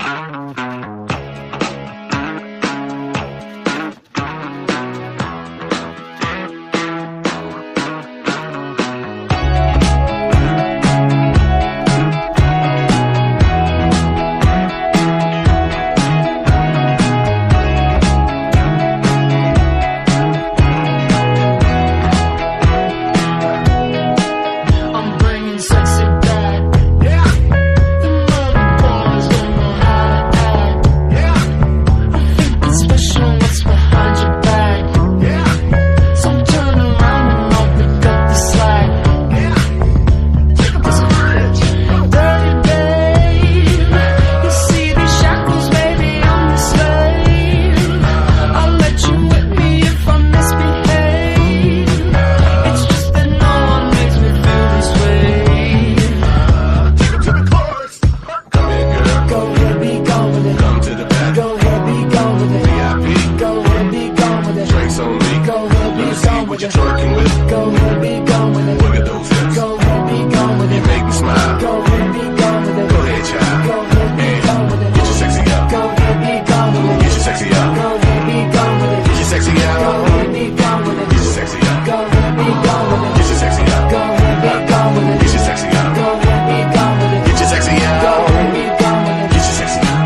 What you twerking with? Go ahead, be gone with it. Look at those hips. Go ahead, be gone with it. You make me smile. Go ahead, be gone with it. Go ahead, child. Go ahead, be gone with it. Get your sexy up. Go ahead, be gone with it. Get your sexy up. Go ahead, be gone with it. Get your sexy up. Go ahead, be gone with it. Get your sexy up. Go ahead, be gone with it. Get your sexy up. Go ahead, be gone with it. Get your sexy up. Go ahead, be gone with it. Get your sexy up. Go ahead, be gone with it. Get your sexy up.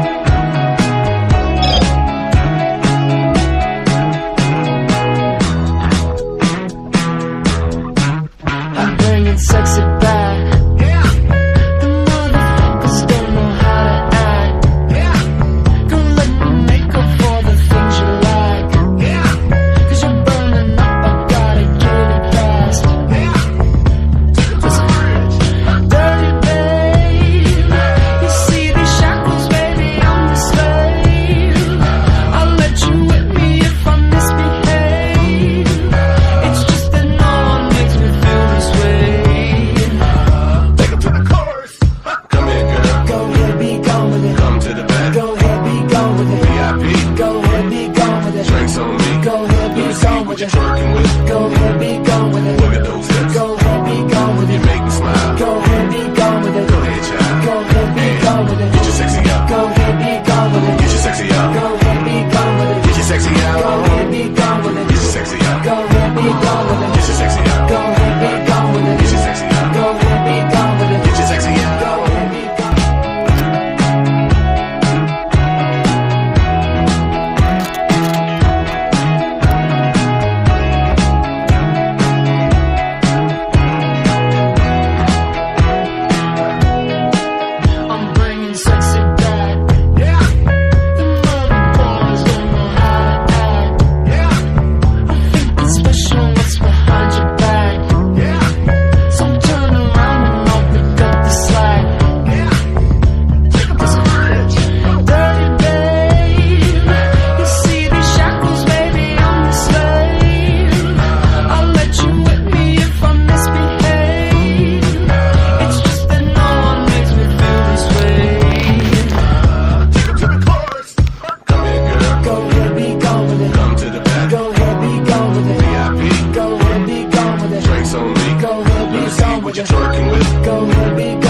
Sexy back. The motherfuckers don't know how to act. Gonna let me make up for the things you like. Cause you're burning up, I gotta get it fast. Dirty babe, you see these shackles, baby, I'm the slave. I'll let you whip me if I misbehave. It's just that no one makes me feel this way. What you twerking with? Go ahead, be gone with it. Look at those hips. Go ahead, be gone with it. You make me smile. Go ahead, be gone with it. Go ahead, child. Go ahead, be gone with it. Get your sexy up. Go ahead, be gone with it. Get your sexy up. Go ahead, be gone with it. Get your sexy up. Go ahead, be gone with it. Get your sexy up. Go ahead, be gone with it. Get your sexy up. Go ahead, be gone with it. Get your sexy up. Go ahead, be gone with it. Get your sexy up. Go ahead, be gone. What you twerking with? Go ahead, be